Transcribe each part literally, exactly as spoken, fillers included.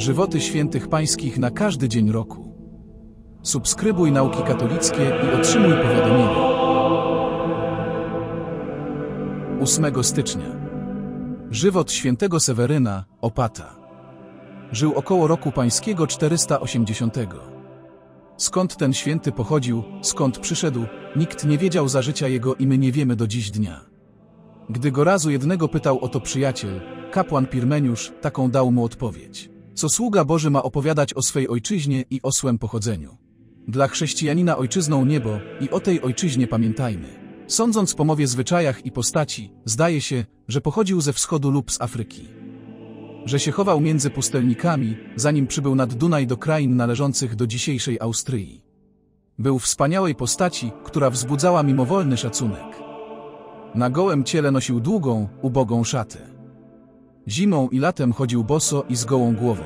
Żywoty świętych pańskich na każdy dzień roku. Subskrybuj Nauki Katolickie i otrzymuj powiadomienia. ósmego stycznia. Żywot świętego Seweryna, Opata. Żył około roku pańskiego czterysta osiemdziesiątego. Skąd ten święty pochodził, skąd przyszedł, nikt nie wiedział za życia jego i my nie wiemy do dziś dnia. Gdy go razu jednego pytał o to przyjaciel, kapłan Pirmeniusz, taką dał mu odpowiedź. Co sługa Boży ma opowiadać o swej ojczyźnie i o swym pochodzeniu. Dla chrześcijanina ojczyzną niebo i o tej ojczyźnie pamiętajmy. Sądząc po mowie, zwyczajach i postaci, zdaje się, że pochodził ze wschodu lub z Afryki. Że się chował między pustelnikami, zanim przybył nad Dunaj do krain należących do dzisiejszej Austrii. Był wspaniałej postaci, która wzbudzała mimowolny szacunek. Na gołym ciele nosił długą, ubogą szatę. Zimą i latem chodził boso i z gołą głową.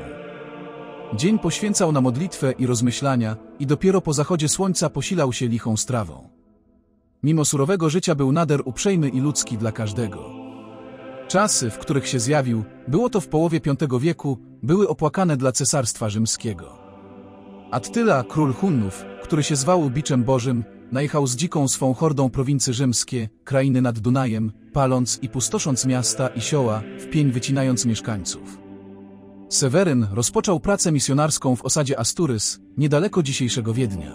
Dzień poświęcał na modlitwę i rozmyślania i dopiero po zachodzie słońca posilał się lichą strawą. Mimo surowego życia był nader uprzejmy i ludzki dla każdego. Czasy, w których się zjawił, było to w połowie piątego wieku, były opłakane dla cesarstwa rzymskiego. Attyla, król Hunnów, który się zwał Biczem Bożym, najechał z dziką swą hordą prowincji rzymskie, krainy nad Dunajem, paląc i pustosząc miasta i sioła, w pień wycinając mieszkańców. Seweryn rozpoczął pracę misjonarską w osadzie Asturys, niedaleko dzisiejszego Wiednia.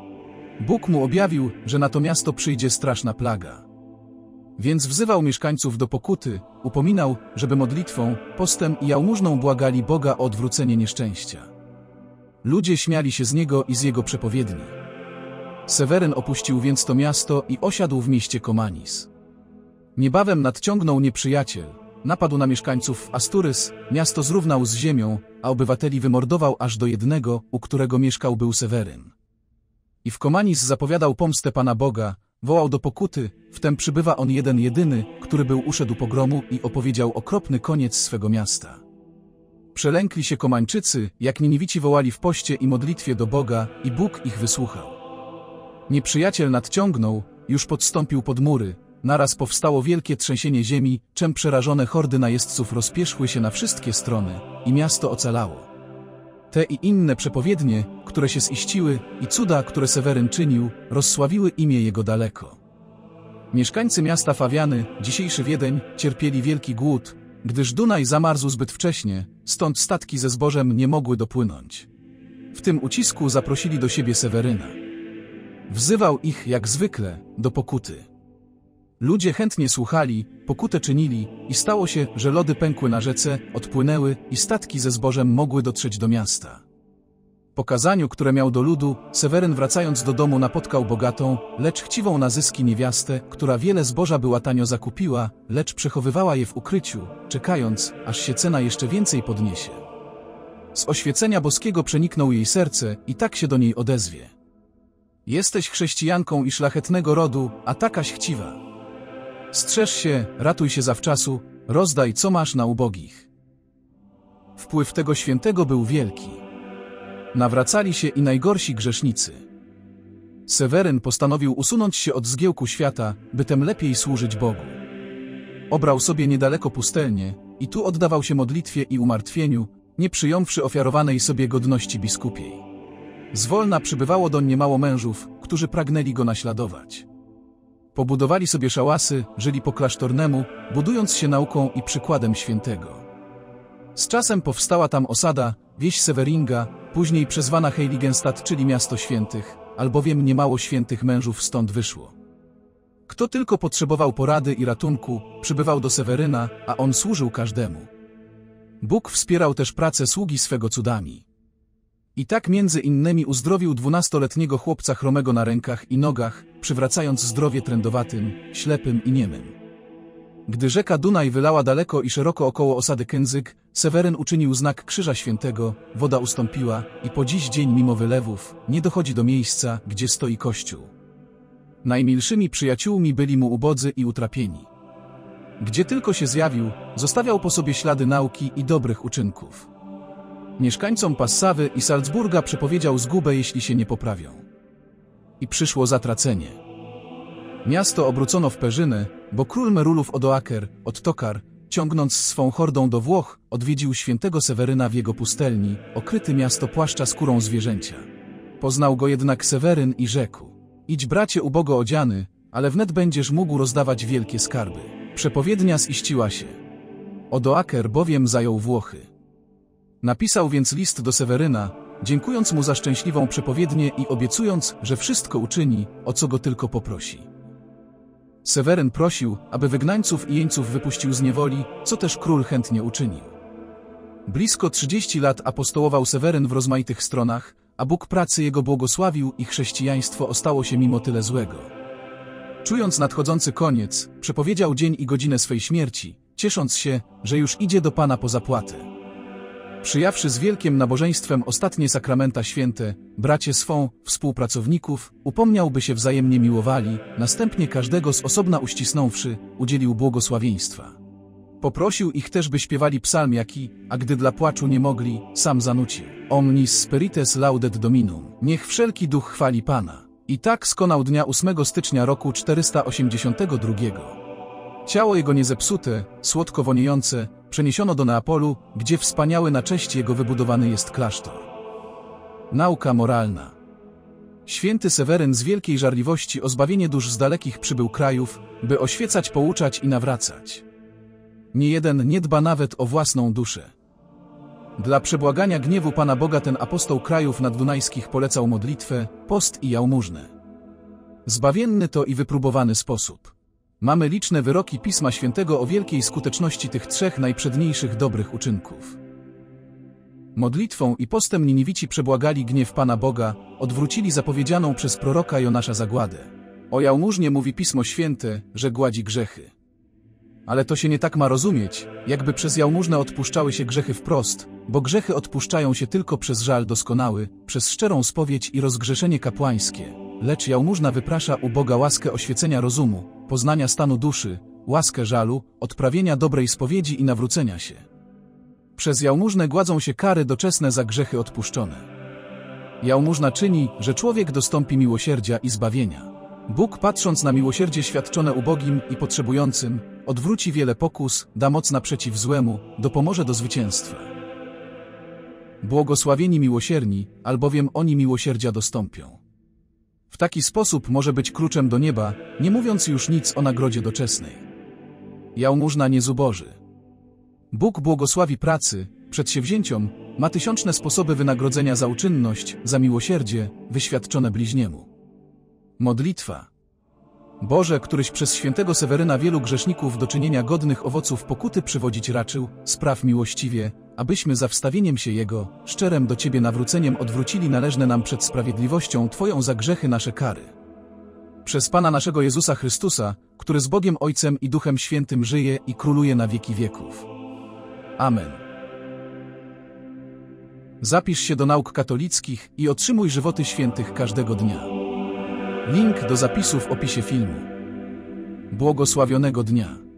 Bóg mu objawił, że na to miasto przyjdzie straszna plaga. Więc wzywał mieszkańców do pokuty, upominał, żeby modlitwą, postem i jałmużną błagali Boga o odwrócenie nieszczęścia. Ludzie śmiali się z niego i z jego przepowiedni. Seweryn opuścił więc to miasto i osiadł w mieście Komanis. Niebawem nadciągnął nieprzyjaciel, napadł na mieszkańców w Asturys, miasto zrównał z ziemią, a obywateli wymordował aż do jednego, u którego mieszkał był Seweryn. I w Komanis zapowiadał pomstę Pana Boga, wołał do pokuty, wtem przybywa on jeden jedyny, który był uszedł pogromu i opowiedział okropny koniec swego miasta. Przelękli się Komańczycy, jak Niniwici wołali w poście i modlitwie do Boga, i Bóg ich wysłuchał. Nieprzyjaciel nadciągnął, już podstąpił pod mury, naraz powstało wielkie trzęsienie ziemi, czem przerażone hordy najeźdźców rozpierzchły się na wszystkie strony, i miasto ocalało. Te i inne przepowiednie, które się ziściły, i cuda, które Seweryn czynił, rozsławiły imię jego daleko. Mieszkańcy miasta Fawiany, dzisiejszy Wiedeń, cierpieli wielki głód, gdyż Dunaj zamarzł zbyt wcześnie, stąd statki ze zbożem nie mogły dopłynąć. W tym ucisku zaprosili do siebie Seweryna. Wzywał ich, jak zwykle, do pokuty. Ludzie chętnie słuchali, pokutę czynili i stało się, że lody pękły na rzece, odpłynęły i statki ze zbożem mogły dotrzeć do miasta. Po kazaniu, które miał do ludu, Seweryn wracając do domu napotkał bogatą, lecz chciwą na zyski niewiastę, która wiele zboża była tanio zakupiła, lecz przechowywała je w ukryciu, czekając, aż się cena jeszcze więcej podniesie. Z oświecenia boskiego przeniknął jej serce i tak się do niej odezwie. Jesteś chrześcijanką i szlachetnego rodu, a takaś chciwa. Strzeż się, ratuj się zawczasu, rozdaj co masz na ubogich. Wpływ tego świętego był wielki. Nawracali się i najgorsi grzesznicy. Seweryn postanowił usunąć się od zgiełku świata, by tem lepiej służyć Bogu. Obrał sobie niedaleko pustelnię i tu oddawał się modlitwie i umartwieniu, nie przyjąwszy ofiarowanej sobie godności biskupiej. Zwolna przybywało doń niemało mężów, którzy pragnęli go naśladować. Pobudowali sobie szałasy, żyli po klasztornemu, budując się nauką i przykładem świętego. Z czasem powstała tam osada, wieś Severinga, później przezwana Heiligenstadt, czyli miasto świętych, albowiem niemało świętych mężów stąd wyszło. Kto tylko potrzebował porady i ratunku, przybywał do Seweryna, a on służył każdemu. Bóg wspierał też pracę sługi swego cudami. I tak między innymi uzdrowił dwunastoletniego chłopca chromego na rękach i nogach, przywracając zdrowie trędowatym, ślepym i niemym. Gdy rzeka Dunaj wylała daleko i szeroko około osady Kędzyk, Seweryn uczynił znak Krzyża Świętego, woda ustąpiła i po dziś dzień mimo wylewów nie dochodzi do miejsca, gdzie stoi kościół. Najmilszymi przyjaciółmi byli mu ubodzy i utrapieni. Gdzie tylko się zjawił, zostawiał po sobie ślady nauki i dobrych uczynków. Mieszkańcom Passawy i Salzburga przepowiedział zgubę, jeśli się nie poprawią. I przyszło zatracenie. Miasto obrócono w perzynę, bo król Merulów Odoaker, Ottokar, ciągnąc swą hordą do Włoch, odwiedził świętego Seweryna w jego pustelni, okryty miasto płaszcza skórą zwierzęcia. Poznał go jednak Seweryn i rzekł: idź, bracie ubogo odziany, ale wnet będziesz mógł rozdawać wielkie skarby. Przepowiednia ziściła się. Odoaker bowiem zajął Włochy. Napisał więc list do Seweryna, dziękując mu za szczęśliwą przepowiednię i obiecując, że wszystko uczyni, o co go tylko poprosi. Seweryn prosił, aby wygnańców i jeńców wypuścił z niewoli, co też król chętnie uczynił. Blisko trzydzieści lat apostołował Seweryn w rozmaitych stronach, a Bóg pracy jego błogosławił i chrześcijaństwo ostało się mimo tyle złego. Czując nadchodzący koniec, przepowiedział dzień i godzinę swej śmierci, ciesząc się, że już idzie do Pana po zapłatę. Przyjawszy z wielkim nabożeństwem ostatnie sakramenta święte, bracie swą, współpracowników, upomniał, by się wzajemnie miłowali, następnie każdego z osobna uścisnąwszy, udzielił błogosławieństwa. Poprosił ich też, by śpiewali psalm jaki, a gdy dla płaczu nie mogli, sam zanucił: Omnis spirites laudet Dominum. Niech wszelki duch chwali Pana. I tak skonał dnia ósmego stycznia roku czterysta osiemdziesiątego drugiego. Ciało jego niezepsute, słodko woniejące, przeniesiono do Neapolu, gdzie wspaniały na cześć jego wybudowany jest klasztor. Nauka moralna. Święty Seweryn z wielkiej żarliwości o zbawienie dusz z dalekich przybył krajów, by oświecać, pouczać i nawracać. Niejeden nie dba nawet o własną duszę. Dla przebłagania gniewu Pana Boga ten apostoł krajów naddunajskich polecał modlitwę, post i jałmużnę. Zbawienny to i wypróbowany sposób. Mamy liczne wyroki Pisma Świętego o wielkiej skuteczności tych trzech najprzedniejszych dobrych uczynków. Modlitwą i postem Niniwici przebłagali gniew Pana Boga, odwrócili zapowiedzianą przez proroka Jonasza zagładę. O jałmużnie mówi Pismo Święte, że gładzi grzechy. Ale to się nie tak ma rozumieć, jakby przez jałmużnę odpuszczały się grzechy wprost, bo grzechy odpuszczają się tylko przez żal doskonały, przez szczerą spowiedź i rozgrzeszenie kapłańskie, lecz jałmużna wyprasza u Boga łaskę oświecenia rozumu, poznania stanu duszy, łaskę żalu, odprawienia dobrej spowiedzi i nawrócenia się. Przez jałmużnę gładzą się kary doczesne za grzechy odpuszczone. Jałmużna czyni, że człowiek dostąpi miłosierdzia i zbawienia. Bóg, patrząc na miłosierdzie świadczone ubogim i potrzebującym, odwróci wiele pokus, da moc naprzeciw złemu, dopomoże do zwycięstwa. Błogosławieni miłosierni, albowiem oni miłosierdzia dostąpią. W taki sposób może być kluczem do nieba, nie mówiąc już nic o nagrodzie doczesnej. Jałmużna nie zuboży. Bóg błogosławi pracy, przedsięwzięciom, ma tysiączne sposoby wynagrodzenia za uczynność, za miłosierdzie, wyświadczone bliźniemu. Modlitwa. Boże, któryś przez świętego Seweryna wielu grzeszników do czynienia godnych owoców pokuty przywodzić raczył, spraw miłościwie, abyśmy za wstawieniem się Jego, szczerem do Ciebie nawróceniem odwrócili należne nam przed sprawiedliwością Twoją za grzechy nasze kary. Przez Pana naszego Jezusa Chrystusa, który z Bogiem Ojcem i Duchem Świętym żyje i króluje na wieki wieków. Amen. Zapisz się do nauk katolickich i otrzymuj żywoty świętych każdego dnia. Link do zapisu w opisie filmu. Błogosławionego dnia.